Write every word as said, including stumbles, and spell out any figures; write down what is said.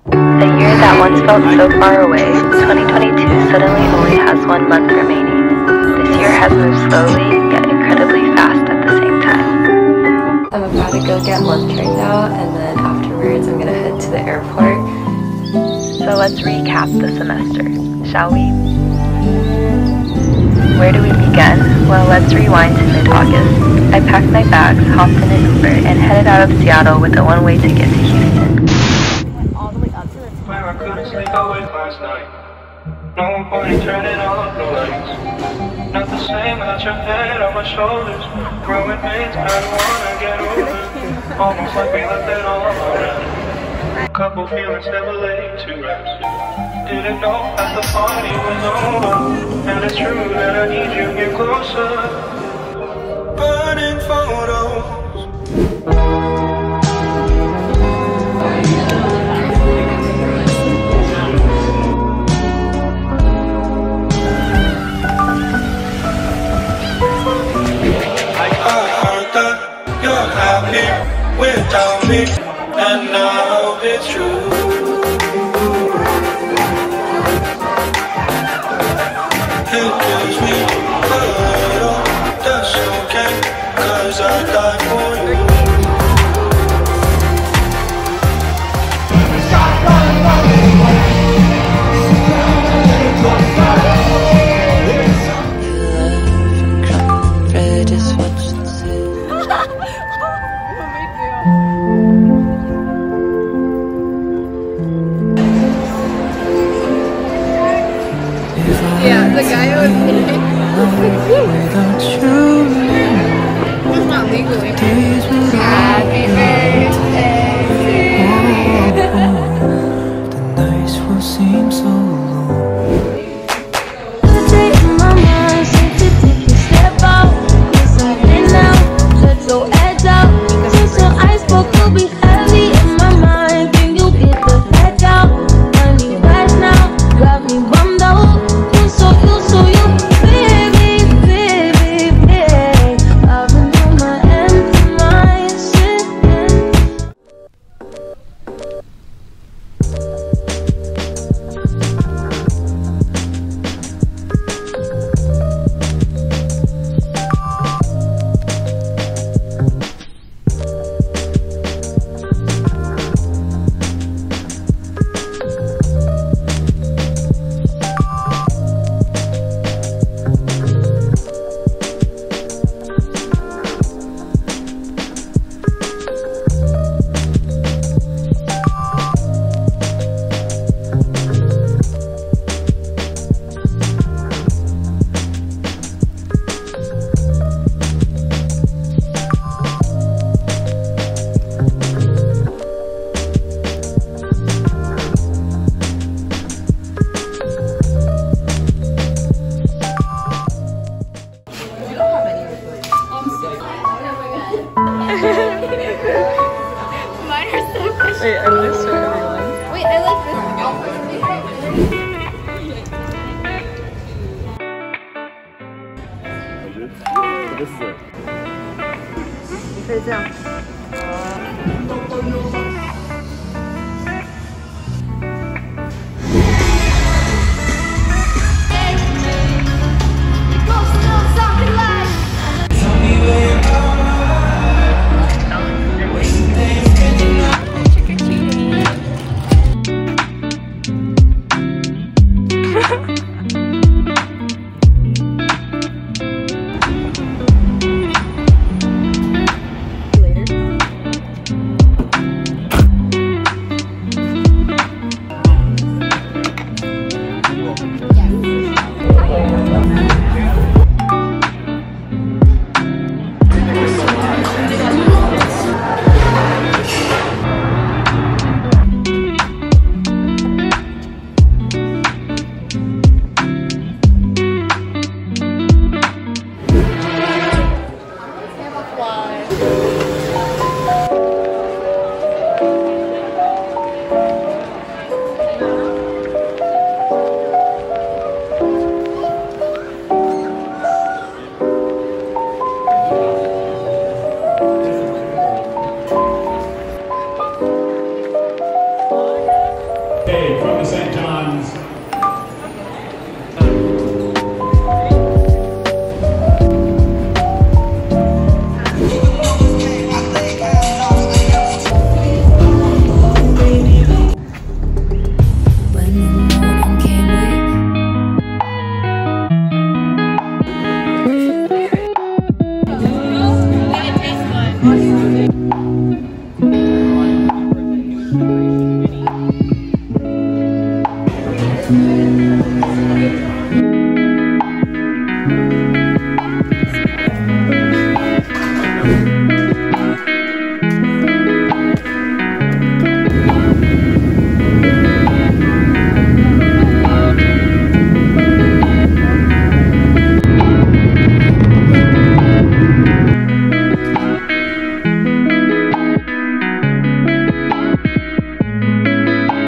The year that once felt so far away, twenty twenty-two suddenly only has one month remaining. This year has moved slowly, yet incredibly fast at the same time. I'm about to go get lunch right now, and then afterwards I'm gonna head to the airport. So let's recap the semester, shall we? Where do we begin? Well, let's rewind to mid-August. I packed my bags, hopped in an Uber, and headed out of Seattle with a one-way ticket to Houston. Where I couldn't sleep awake last night. No point turning off the lights. Not the same without your head on my shoulders. Growing pains, I don't wanna get over. Almost like we left it all already. Couple feelings never laid to rest. Didn't know that the party was over. And it's true that I need you to get closer. Burning photos. Without me, and I hope it's true. It kills me a little, that's okay, cause I died for you. Yeah, the guy was without you. It's not legally. Happy birthday. The nights will seem so long. Wait, I want to show everyone. Wait, I like this. This is it. 你可以这样。 Okay, from the Saint John's